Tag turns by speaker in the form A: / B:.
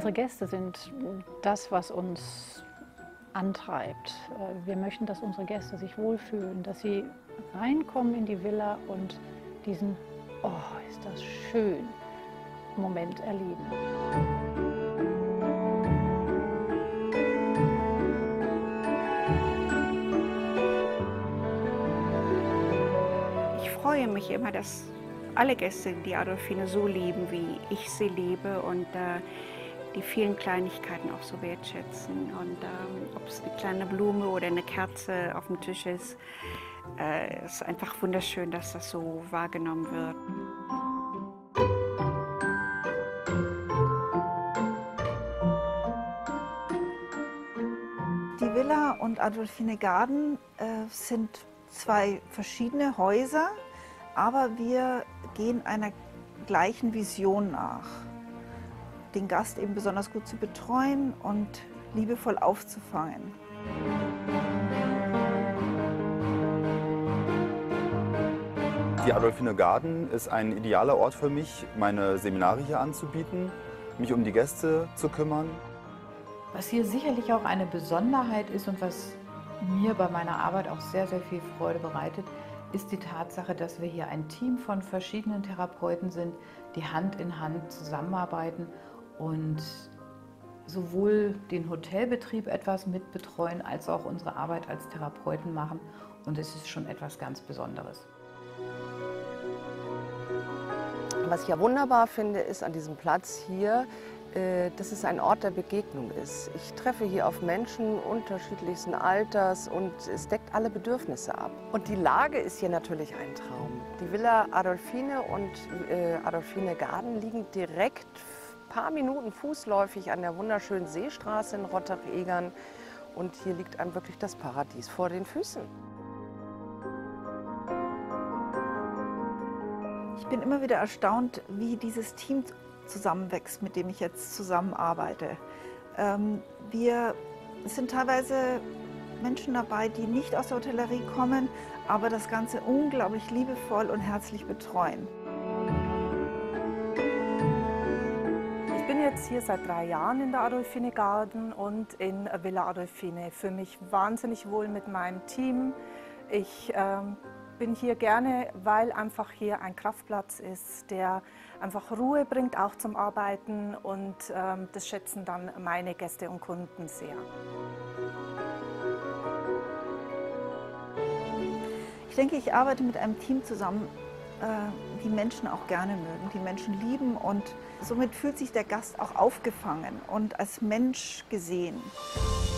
A: Unsere Gäste sind das, was uns antreibt. Wir möchten, dass unsere Gäste sich wohlfühlen, dass sie reinkommen in die Villa und diesen "Oh, ist das schön" Moment erleben.
B: Ich freue mich immer, dass alle Gäste die Adolfine so lieben, wie ich sie liebe, und die vielen Kleinigkeiten auch so wertschätzen. Und ob es eine kleine Blume oder eine Kerze auf dem Tisch ist, es ist einfach wunderschön, dass das so wahrgenommen wird.
C: Die Villa und Adolfine Garden sind zwei verschiedene Häuser, aber wir gehen einer gleichen Vision nach, den Gast eben besonders gut zu betreuen und liebevoll aufzufangen.
D: Die Adolfine Garden ist ein idealer Ort für mich, meine Seminare hier anzubieten, mich um die Gäste zu kümmern.
E: Was hier sicherlich auch eine Besonderheit ist und was mir bei meiner Arbeit auch sehr, sehr viel Freude bereitet, ist die Tatsache, dass wir hier ein Team von verschiedenen Therapeuten sind, die Hand in Hand zusammenarbeiten und sowohl den Hotelbetrieb etwas mitbetreuen, als auch unsere Arbeit als Therapeuten machen. Und es ist schon etwas ganz Besonderes.
F: Was ich ja wunderbar finde, ist an diesem Platz hier, dass es ein Ort der Begegnung ist. Ich treffe hier auf Menschen unterschiedlichsten Alters und es deckt alle Bedürfnisse ab. Und die Lage ist hier natürlich ein Traum. Die Villa Adolfine und Adolfine Garden liegen direkt ein paar Minuten fußläufig an der wunderschönen Seestraße in Rottach-Egern. Und hier liegt einem wirklich das Paradies vor den Füßen.
C: Ich bin immer wieder erstaunt, wie dieses Team zusammenwächst, mit dem ich jetzt zusammenarbeite. Wir sind teilweise Menschen dabei, die nicht aus der Hotellerie kommen, aber das Ganze unglaublich liebevoll und herzlich betreuen.
G: Ich bin jetzt hier seit 3 Jahren in der Adolfine Garden und in Villa Adolfine. Ich fühle mich wahnsinnig wohl mit meinem Team. Ich bin hier gerne, weil einfach hier ein Kraftplatz ist, der einfach Ruhe bringt, auch zum Arbeiten, und das schätzen dann meine Gäste und Kunden sehr.
C: Ich denke, ich arbeite mit einem Team zusammen, die Menschen auch gerne mögen, die Menschen lieben, und somit fühlt sich der Gast auch aufgefangen und als Mensch gesehen.